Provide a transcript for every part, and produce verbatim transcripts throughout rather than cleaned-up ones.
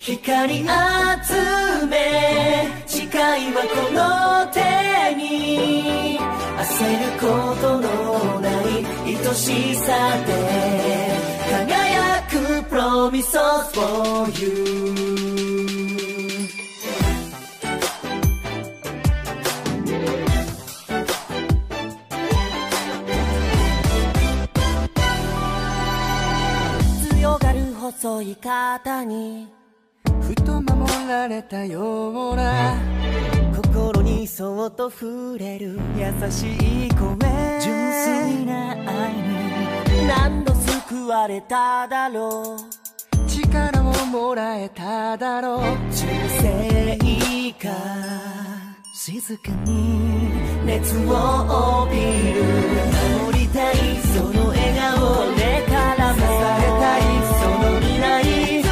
光集め誓いはこの手に焦ることのない愛しさで輝く Promises for you 強がる細い肩にふと守られたような心にそっと触れる優しい声純粋な愛に何度救われただろう力をもらえただろう忠誠か静かに熱を帯びる守りたいその笑顔でからも支えたいその未来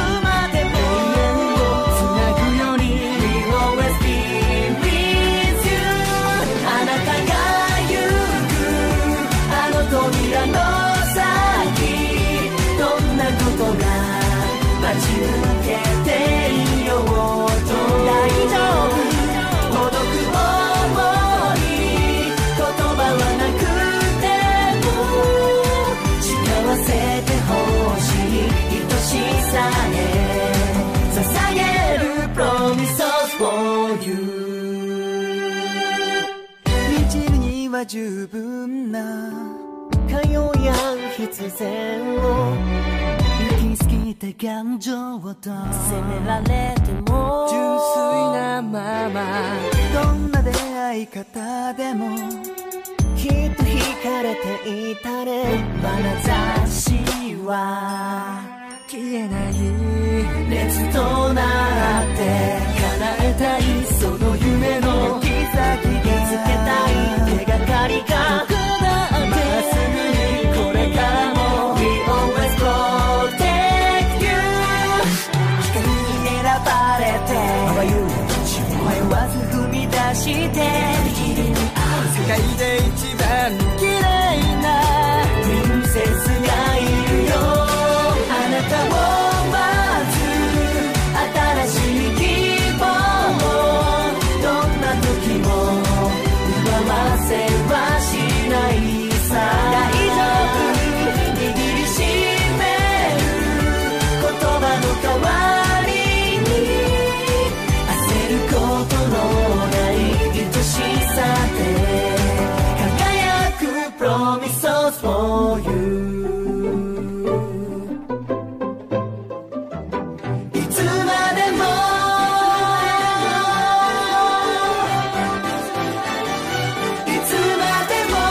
待ち受けていようと大丈夫届く想い言葉はなくても幸せでほしい愛しさへ捧げる Promises for you 満ちるには十分な通い合う必然を行き過ぎた感情を責められても純粋なままどんな出会い方でもきっと惹かれていたね眼差しは消えない熱となって叶えたいその夢の行き先見つけたい手がかりがまっすぐにこれからも We always protect you 光に選ばれて迷わず踏み出して世界で一番綺麗なプリンセスがいるよあなたを待つ新しい希望どんな時も奪わせはしないさ大丈夫握りしめる言葉の代わりに焦ることのない愛しさで輝く Promises for you いつまでもいつまでも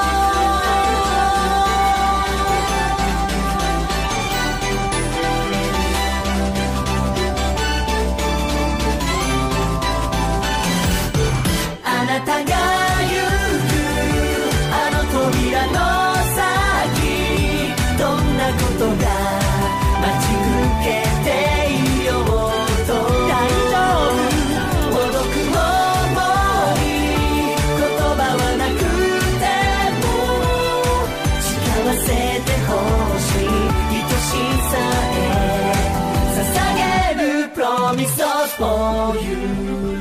あなたが行くあの扉の先どんなことが待ち受けていようと大丈夫届く想い言葉はなくても幸せでほしい愛しさへ捧げる Promises for you